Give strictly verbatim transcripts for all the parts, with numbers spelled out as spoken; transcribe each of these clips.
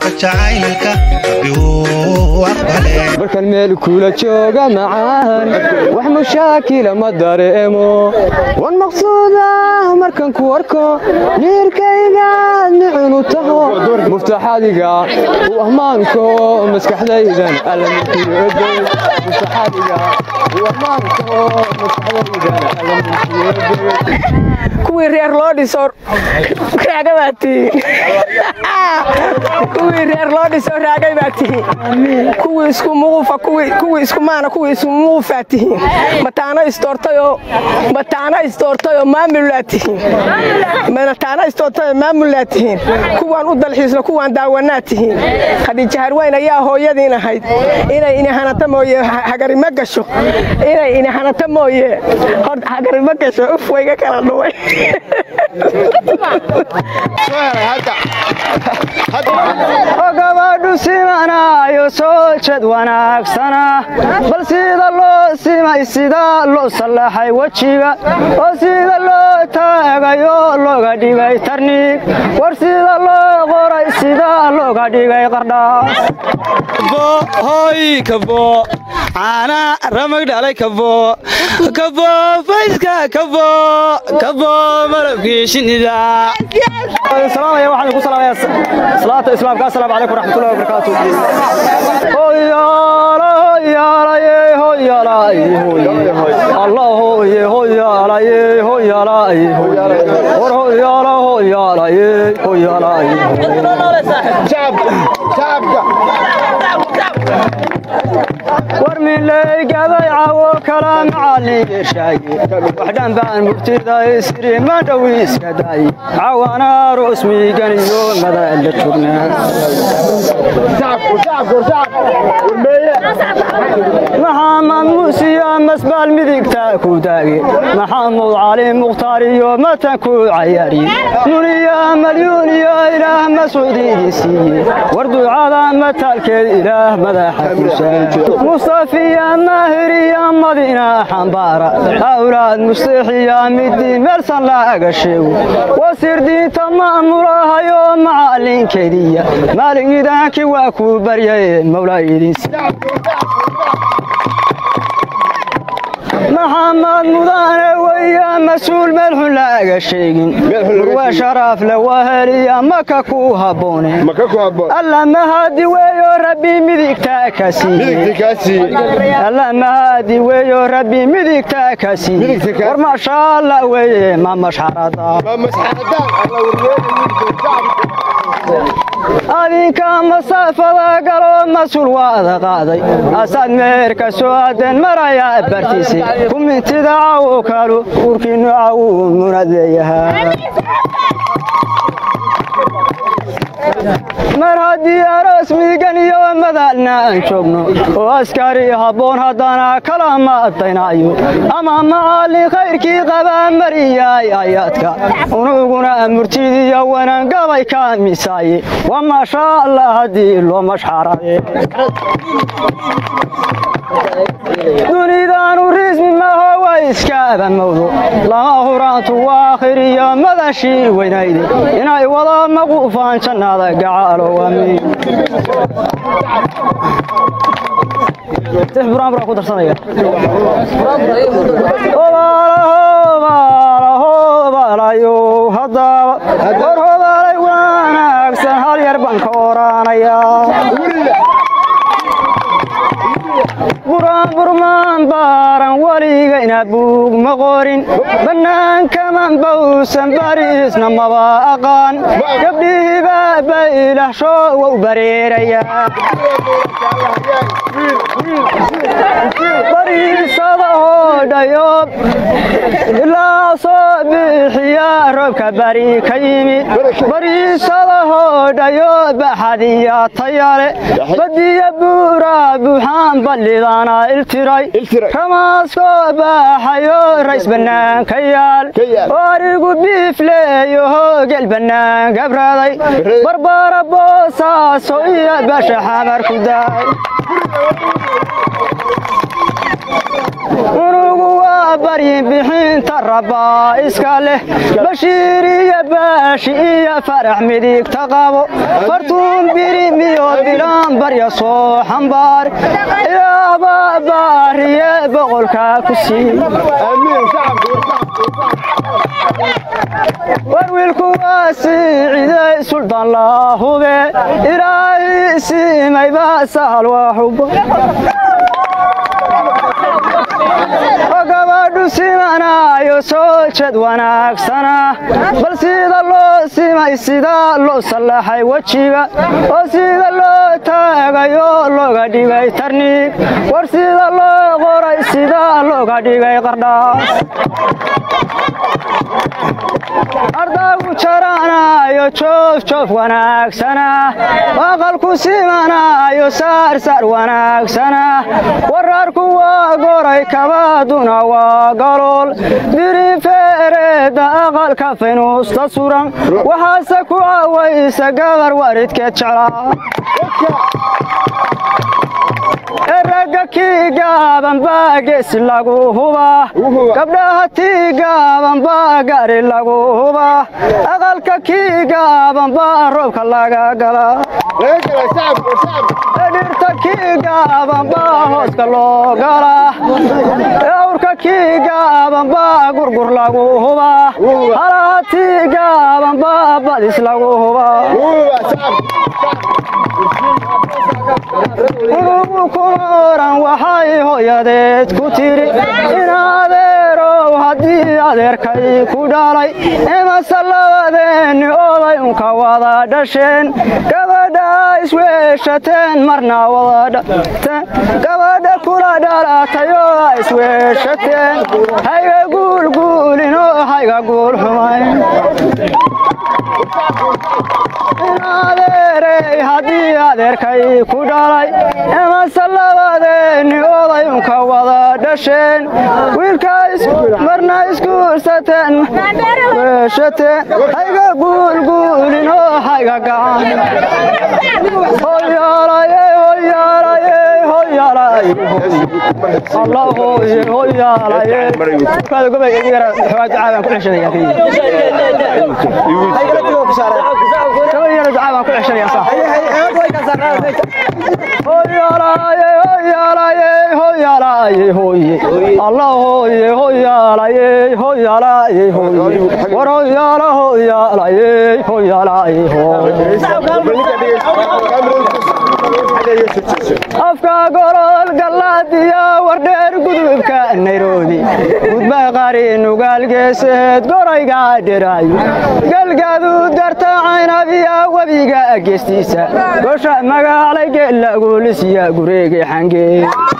جعيلك يوقلي بركن ميل كولا جوجا معان wax mushakil ma dareemo wan maqsuuda markan ku arko neerkayga nicnu taho muftaxadiga u ahmaanko maskaxdaydan alamkiido muftaxadiga u ahmaanko maskaxdaydan alamkiido kuwi reer loo dhiso raaga baati kuwi reer loo dhiso raaga baati kuwi isku muufa kuwi kuwi isku maana kuwi isku muufaati mataana istortayo mataana istortayo maamulaati mataana istortayo maamulaati kuwan u dalxiisna kuwan daawanaati khadija harweyn ayaa hooyadiina hayd inay ina hanata mooye hagari ma gasho inay ina hanata mooye hagari ma gasho uf wayga kala dhuway gabadhu simanayo soo jed wanaagsana bal sida loo simay sida loo salaxay wajiga oo sida loo taagayo looga dhigay tarniig war sida loo qoray sida looga dhigay qardhaas bo hoy kabo ana ramag dhalay kabo kabo fayska kabo kabo marabkii shinida السلام عليكم ورحمة الله وبركاته صلاة الإسلام السلام عليكم ورحمة الله وبركاته هو يا لا يا لا هو يا لا هو الله هو هو يا لا هو يا لا هو يا لا هو يا لا هو يا لا شعب شعب ورمي لي قضي عو كلام علي شاي وحدان بان مبتدا يسري ما دويس كداي عوانا رسمي كان يوم ماذا اللي تشوفنا شعب شعب شعب محمد موسى مسبال مذيكتا كوداغي محمد علي مختار يوم تكو عياري نوريا مليون يا اله مسعودي سي وردو على متالك اله ماذا مصطفى ماهري مدينة حنبارة أولاد مستحيا مدي مرسل لا أقشيو وسير دي تمام مراها يوم معلين كيدية مالك ذاك واكو بريا مولاي ديس محمد مدان ويا مسؤول ملح لا قشيقين وشرف لوهريا مكاكو هابوني مكاكو هابوني الله ما هادي ويا ربي مذيك تاكاسي مذيك تاكاسي الله ما هادي ويا ربي مذيك تاكاسي مذيك تاكاسي وما شاء الله ويا ما مش حرضا ما مش حرضا الله أذيك مسافة قالوا مسؤول وهذا قاضي أسد ميرك سواد مرايا برتيسي كم تدعوا كارو وركن عو مناديها مرادي رسمي جنيو مذلنا نشوفنا وأسكاري هبون هدانا كلام أطينايو أما معالي خير كي قبا مريا آياتك ونقولنا مرتدي وانا قبا كان مساي وما شاء الله هدي لو مش حرامي نريدان الرسم ما هو إسكاب الموضوع لا هرات واخرية ماذا شيء وينايدي إناي ولا مقوفان شن هذا قعال وامين تحبران براكو درسانية وبالايو هدا ورهدا ليوانا أكسن هال يربان كورانيا بران برمان باران وليغينا بوغ مغورين بنان كمان بوسن باريسنا مباقان يبديه بابا إله شو وبريريا بريسا دايوب إلا صبيحيا ربك بري كيمي بريسا دايوب حديا طيالي بدي بورا بوحان بلدانا التراي كما صوبا حيو رئيس بنان كيال واريقو بيفليو قل بنان قبرادي بربارا بوسا سويا باشا حمر كداي ونقوا بري بحين تربا إسكاله بشيري يا باشي يا فرح مديك تقابو فرطون بري bilaan barya soo xambaar ilaaba baariye boqolka ku sii warwiilku waa siiciday suldaan la hube ilaahay siimayba sahal waa xubo gabadhu simanaayo soo jed wanaagsana bal sida loo simay sida loo sallaxay wejiga oo sida loo taagayo looga dhigay tarniig war sida loo qoray sida looga dhigay qardhaas ardaagu jaranayo joof joof wanaagsana aqalku simanaayo saar saar wanaagsana wararku waa goray kabaaduna waa galool dirifeereedda aqalka faynuusta suran waxaase ku cawaysa gabar waridkeed jeclaa ragga kii gaaban baa geesi lagu hubaa gabdhaha tii gaaban baa gari lagu hubaa aqalka kii gaaban baa roobka laga galaa dhirta kii gaaban baa hooska loo galaa awrka kii gaaban baa gurgur lagu hubaa halaha tii gaaban baa badis lagu hubaa unugu kuma oran waxay hooyadeed ku tiri in adeerow haddii adeerkay ku dhalay imase labadeenni oday unka wada dhasheen gabadha isweeshateen marna wada dhateen gabadha kula dhalatayoo isweeshateen hayga guulguulinoo hayga guul xumayn in adeerey haddii adeerkay ku dhalay imase labadeenni oday unka wada dhasheen wiilka marna isguursateen weeshateen hayga guulguulinoo hayga gacan hoyaalaye hoyaalaye hoyaalaye allah hooye hoyaalaye kaada gobay yara xogaa ducaabaan ku ceshanaya كمان يا رجال ما كل عشان يا صاح هو يا راي هو يا راي هو يا راي هو الله هو هو يا راي هو يا راي هو ورا يا راي هو يا راي هو يا راي هو afka gorol galadiya wardheer gudubka Nairobi gudba qarin ugalgeesed gorayga dhiraayo galgaadu darta aynabiya wabiga geestiisa gosha magaalayga lagu lisiya gureega xangee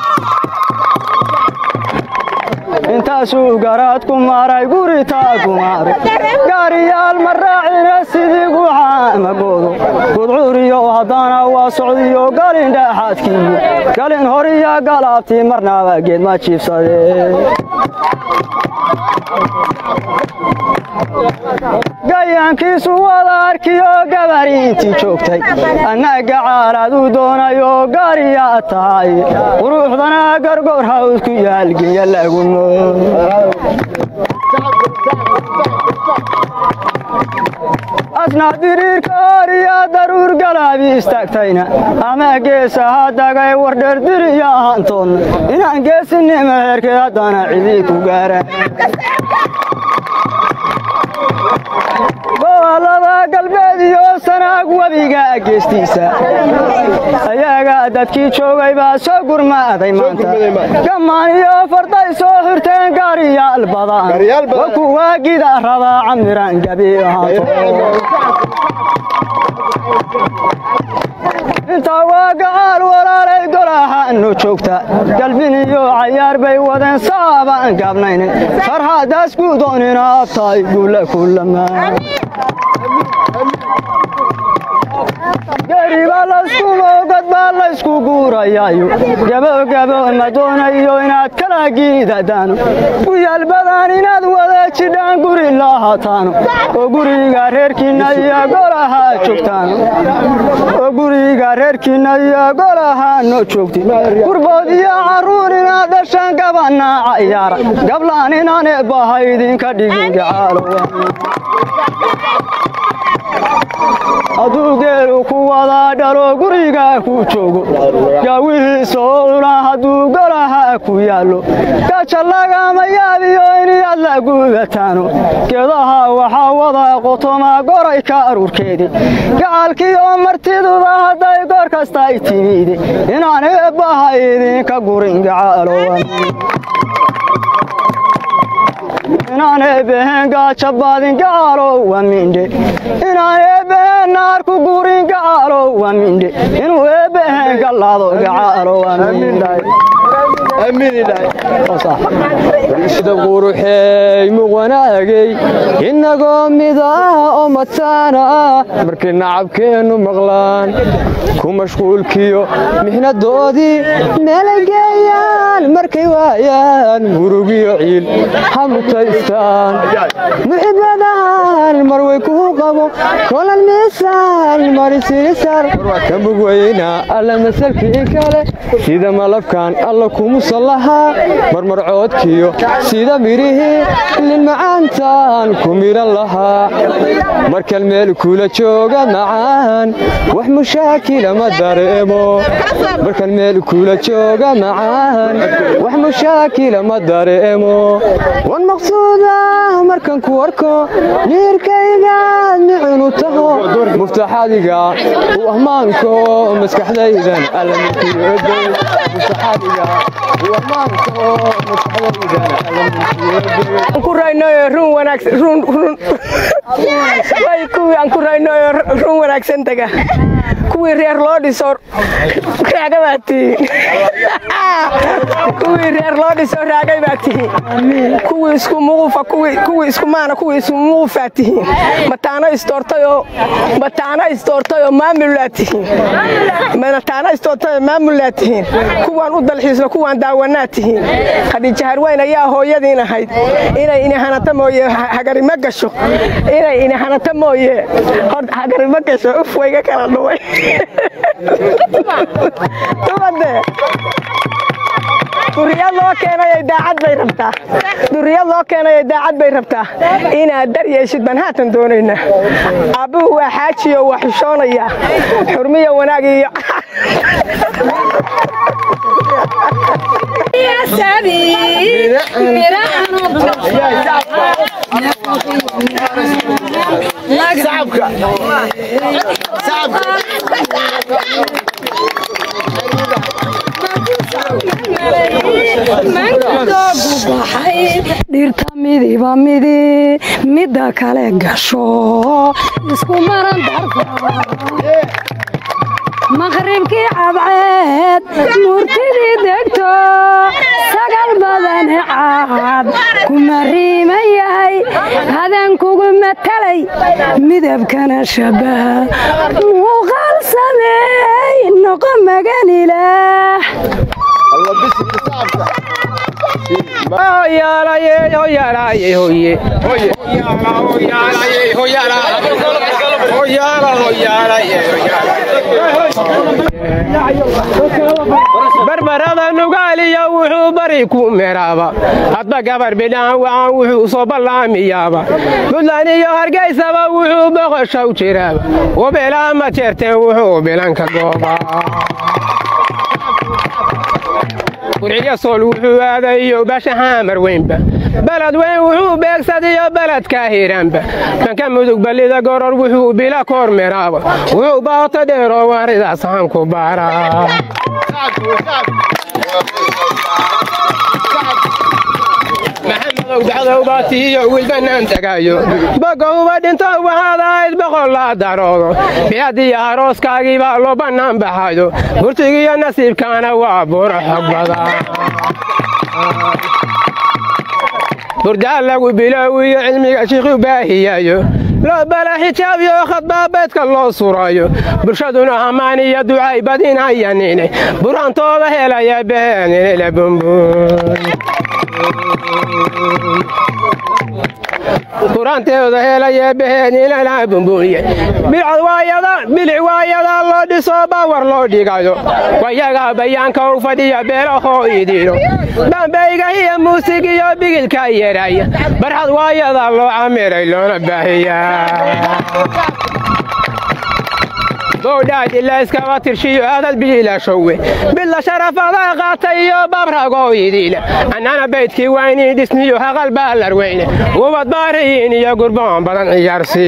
intaasuu garaad ku maray guritaa ku maray gaariyaal maraacina sidii guuxaamagoodo gudcuriyo haddana waa socdiyo galin dhaaxaadkiiyo galin horiya galaabtii marnaba geed ma jiibsadee gayaankiisu wada arkiyo gabari intii joogtay annaga caalaaduu doonayo gaariyaa tahay quruxdana gargoor hawd ku yaalgiya lagu nool asna diriirka horiya daruur galaabi istaagtayna ama geesaha dagay wardheer diriya ahaantoodna inaan geesinima heerkay haddana cidii ku gaara gobolada galbeed iyo sanaag webiga geestiisa ayaga dadkii joogay baa soo gurmaaday maanta gamaan iyo farday soo xirteen gaariyaal badan waa kuwa gida rabaa camiraan gabi ahaanto inta waa gacaal walaalay golahaanu joogta galbin iyo cayaar bay wadeen saabaan gaabnayn farxadaas guudoonina abtaay guula kulamaan gariba laysku moogad baa laysku guurayaayo gabo gabo ma doonayo inaad kala giidadaano guyaal badan inaad wada jidhaan guri lahaataano oo guriga reerkiinna iyo golaha joogtaano oo guriga reerkiinna iyo golaha noo joogti gurbood iyo carruur inaad dhashaan gabanna cayaara gablaan inaan eebbaha idinka dhigin gacaalo hadduu geelu ku wada dhalo guriga ku joogo gaawihiisoo cuna hadduu golaha ku yaallo gaja lagama yaabiyo iniyad la gudataano geedaha waxaa wada qotoma gorayka aruurkeedii gacalkiioo martiduba hadday goor kasta ay timide inaan eebbaha idinka gurin gacalowan inaan eebbaheen gaajabaadin gacalow waa mindhe inaan eebbaheen naar ku gurin gacalow waa mindhe inuu eebbaheen gallaado gacalow waa mindhay sida quruxeey muqwanaagay innagoo mida oo mataana ah markay nacabkeennu maqlaan ku mashquulkiyo mixnadoodii meelay geeyaan markay waayaan murugiyo ciil hamutaystaan muxibadahan mar way kuu qabo kolan miisaan marisirisar ka mugwayeyna alla masalkii kale sida malabkan alla kumusallahaa marmarcoodkiyo sida midhihii lin macaantaan ku midhan lahaa markan meel kula jooga macaan wax mushaakila ma dareemo markan meel kula jooga macaan wax mushaakila ma dareemo wan maqsuuda markan ku arko dhiirkayga nicunu taho muftaxadiga u ammaanko maskaxdaydan alla mutiyeedo muftaxadiga u ammaanko maskaxdaydan alla mutiyeedo ku raynayo run wanaagsan run run way kuwii aan ku raynayo run wanaagsan taga kuwii reer loo dhiso raaga baatii kuwii reer loo dhiso raagay baatii kuwii isku muufa kuwii kuwii isku maana kuwii isku muufa tii mataana istortayo mataana istortayo maamulaati mataana istortayo maamulaati kuwaan u dalxiisno kuwaan daawanaati hadii jahar weyn ayaa hooyadiin ahayd inay ina hanata mooye hagari ma gasho inay ina hanata mooye hagari ma gasho uf wayga kala dhaway tubade duriyad loo keenay daacad bay rabtaa duriyad loo keenay daacad bay rabtaa inaad dar yeeshid ban haatan doonayna abuhu waa xaajiyo wax xishoonaya xurmiyo wanaag iyo يا سبيل ميرانو صعبك صعبك dhirta midiba midi midda kale gasho isku maran darka maqribkii cadceed nuurtidii degto sagal badan caad kuma riiman yahay hadan kugu matalay midabkana shabaha muuqaal sameey noqo magan ilaah barbarada nugaaliya wuxuu bari ku meeraaba hadba gabar bidhaan waan wuxuu soo ballaamiyaaba buntland iyo hargeysaba wuxuu boqosha u jiraaba wabeelaa ma jeerteen wuxuu bilanka gooba qurciya sool wuxuu aadayo basha xamar weynba balad weyn wuxuu beegsadiyo baladka hiiraanba dhanka mudug ballida goror wuxuu bila koor meeraaba wuxuu baota dheeroo waaridaas aan ku baaraa maxamedow dacdow baatiyo wilbanaan tagaayo bogohuba dhinto waxaad ahayd boqol la daroodo biyadiyo arooskaagii baa loo bannaan baxayo hurtigiyo nasiibkaana waa buuro xog badan burdaa lagu bilaawiyo cilmiga shiikhu baahiyayo loo bala xijaabiyo khadbaabeedka loo surayo bulshaduna ammaan iyo ducay badinayanine burantooda helaya beeninila bumbun quraanteeda helaya bixin ila bumbuliye bilcad waayada bilic waayada loo dhiso bawar loo dhigayo wayaga bayaanka u fadhiya beelaho idiro dambayga iyo muusigiyo bigilka yeeraya barxad waayada loo camiray loona baahiyaa بوداد الله اسكواتر شيء هذا البيلا شوي بالله شرف هذا قاتي ببرقو يديله أنا بيتكي ويني دسني وهغل بالر وينه وبدبارين يا قربان بدن عيارسي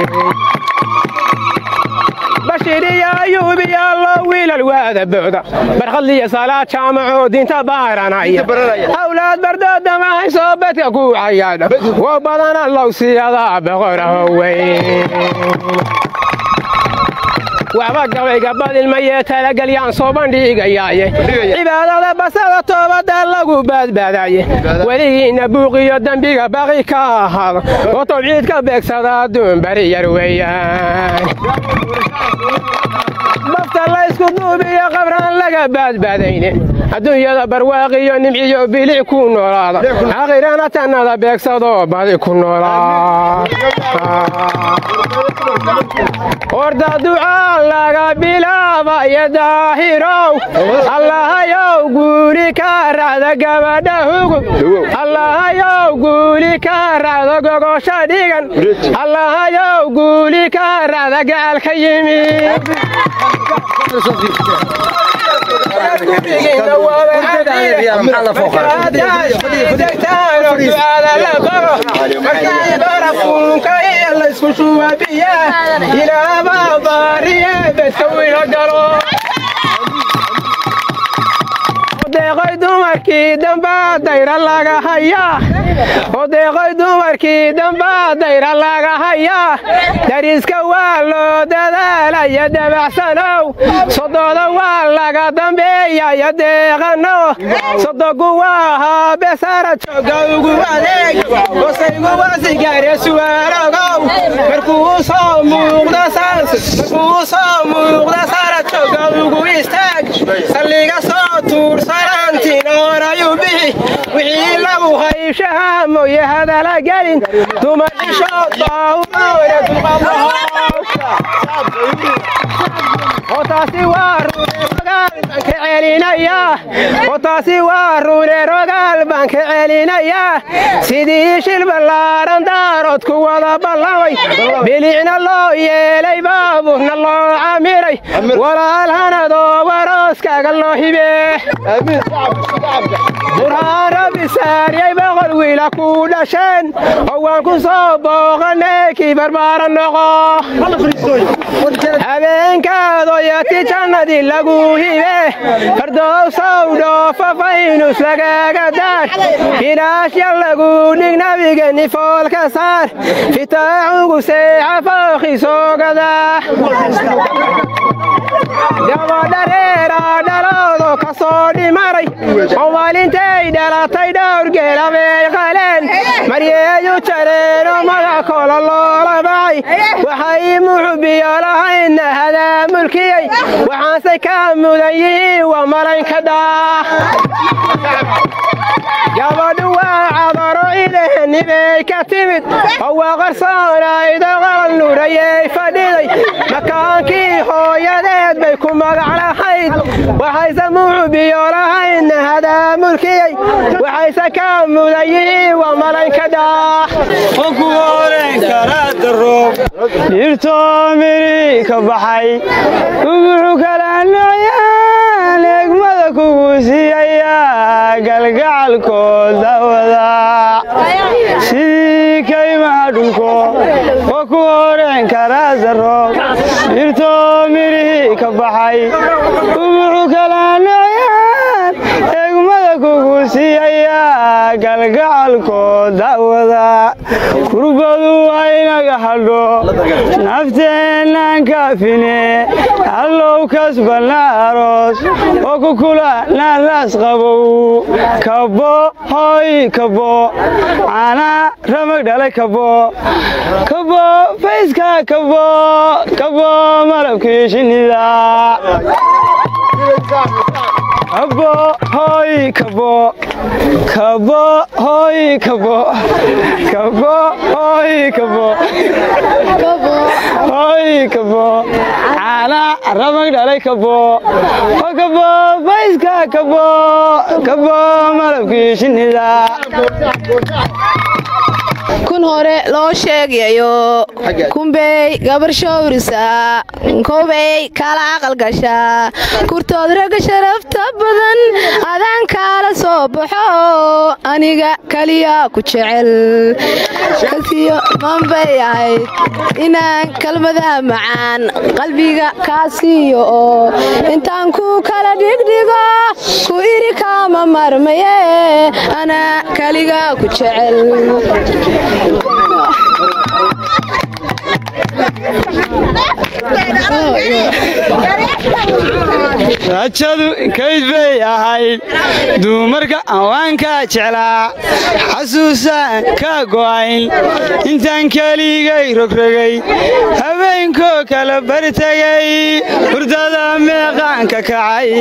بشيري يا أيوبي يا الله ويل الواد بعدا برخلي صلاة شامع ودين تبارنا أولاد برداد ما يصابت أكو عياده وبدن الله سياده بغره وين وعبق ويقبل الميت لقل يان صوبان ديقايا عبادة بسادة توبة لقو باد باداي ولي نبوغي يدن بيقا باغي كاهر وطبعيد كبك سادا دون بري يرويان بفتر لا يسكدو بيا قبران لقا باد بادين الدنيا برواقي نمعي بيلي كون نورادا أغيرانا تنادا بيك سادو بادي كون نورادا وردا دعاء لغا بلابا يداهيرو الله يو قولي كارادا قبدا هوغو الله يو قولي كارادا قوغو شاديغان الله يو قولي كارادا قال خيمي إلى بابارية بتسوي القلب وديقي دمركي دنبا داير الله هيا وديقي دمركي دنبا داير الله هيا داريسك والو دادا يا دبع سنو صدود والله دنبي يا ديغنو صدقوا واها بسارة شوقو عليك وسيقوا وسيقاري سوارقو مركو صامو غداسانس مركو صامو غداسارة شوقو يستاق سليقا صوتور سارانتي نورا يوبي وحي لابو هاي شهامو يهدا لقالين دوما شوطا ومورا دوما وطاسي واروني رقال بانك علينا يا وطاسي واروني رقال بانك علينا يا سيدي شيل بلاران دارود كوالا بلاوي بليعنا الله يلي بابونا الله عامري ولا الهنا دو وروسكا الله بيه برهان ربي ساري بغل ويلا كولا شن هوانكو صوبو غنيكي بربار النغا هبين كادو ياتي جندي لغو هيبه فردو سودو ففاينوس لغا قدار فيناش يلغو نغنبي غني فول كسار فتاعوغو سيعة فاخي سوغدا دوا دريرا دلودو كسودي ماري ومالينتي دلاتي دور جيلا بيخالين مريايو ترينو مغا كول الله لباي وحي محبي لهين هذا ملكي وحاسي كامودي ومرين كدا قبلوا عبروا إليه نبي كتمت هو غرصانا إذا غرى النوري فديدي مكانكي هو يديد بيكون مقع لحيد وحيث محبي لهين هذا ملكي وحيث كامودي ومرين كدا وكورين كرات الروب يرتو مري كبحي وبحوك العنويان اجمدك وسيايا قلقعلكو داودا سيدي كيما دلكو وكورين كرات الروب يرتو مري كبحي وبحوك العنويان اجمدك وسيايا قلقعلكو داودا كربدو aynaga hadho nafteenan kaafine allow kasbana aroos oo ku kula naas qabow kabo hoy kabo ana ramag dhalay kabo kabo fayska kabo kabo malabkii shinida كبو هاي كبو كبو هاي كبو كبو هاي كبو كبو هاي كبو على رمق عليك كبو كبو فايزكا كبو كبو ملبكي شنيدا kun hore loo sheegayo kunbay gabar shawrisa koobay kala aqal gasha kurtood raga sharafta badan adan kala soo baxo aniga kaliya ku jecel kasiyo manbay ay inaan kalmada macaan qalbiga kaasiyo intaan ku kala dhigdhigo ku iri kama marmaye ana kaliya ku jecel rajadu kayd bay ahayd dumarka awaanka jeclaa xasuusaan ka go'ayn intaan keligay rogrogay habeenkoo kala bartagay hurdada meeqaanka kacay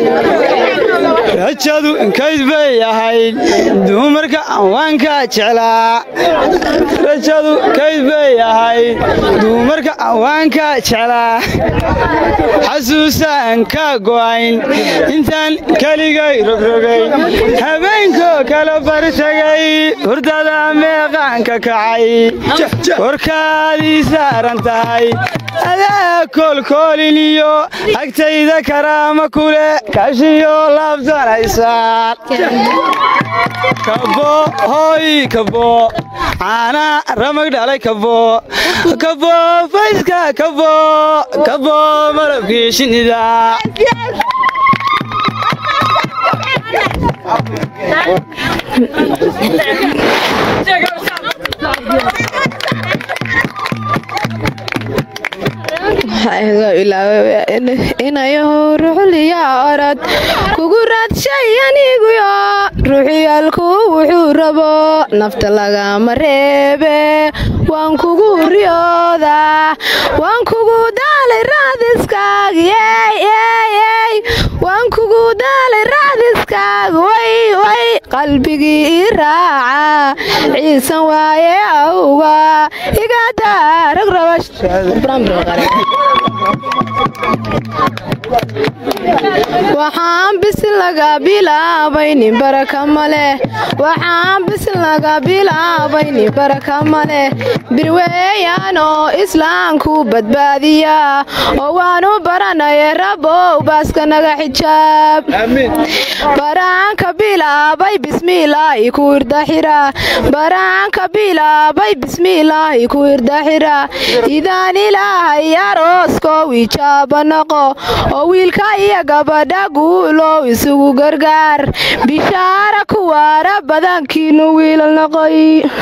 rajadu kayd bay ahayd dumarka awaanka jeclaa rajadu kayd bay ahayd dumarka awaanka jeclaa xasuusaan ka go'ayn intaan keligay rogrogay habeenkoo kala bartagay hurdada meeqaanka kacay warkaadii saaran tahay adaa koolkooliniyo agtayda karaama kule kaashiyo laabtanaysaan kabo hoy kabo caana ramag dhalay kabo kabo fayska kabo kabo malabkii shinida inayo ruuxliya orad kugu raadshay aniguyo ruuxiyaalku wuxuu rabo nafta lagama reebe waan kugu riyooda waan kugu daalay raadiskaaga waan kugu daalay raadiskaaga way way qalbigii i raaca ciisan waaye awga iga daarag rabash waxaan bisin laga bilaabay nin baraka male waxaan bisin laga bilaabay nin baraka male birweeyaan oo islaamku badbaadiya oo waanu baranaya rabow baaska naga xijaab baraanka bilaabay bismillaahi ku irdaxira baraanka bilaabay bismillaahi ku irdaxira idaan ilaahay aroosko wijaaba noqo oo wiilka iyo gabadha guulow isugu gargaar bishaara ku waara badankiinu wiilal noqoy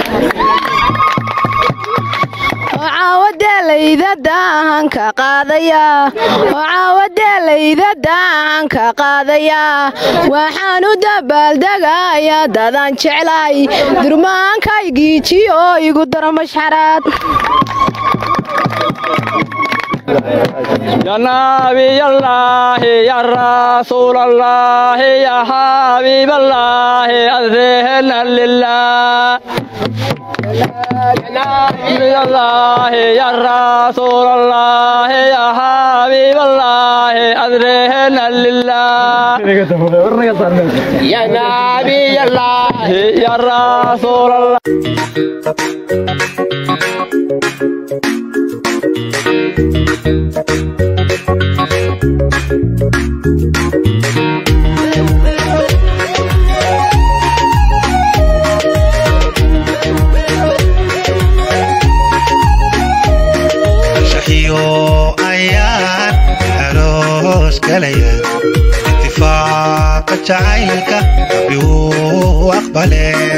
caawadeelayda daahanka qaadaya caawadeelayda daahanka qaadaya waxaan u dabaaldegaya dadaan jeclay durmaankaygiijiyo igu daro mashxaraad يا نبي الله يا رسول الله يا حبيب الله أذن لله يا نبي الله يا رسول الله يا حبيب الله أذن لله يا نبي الله يا رسول الله شحيو أيان عروس كليا اتفاق جعيلك بيو أقبله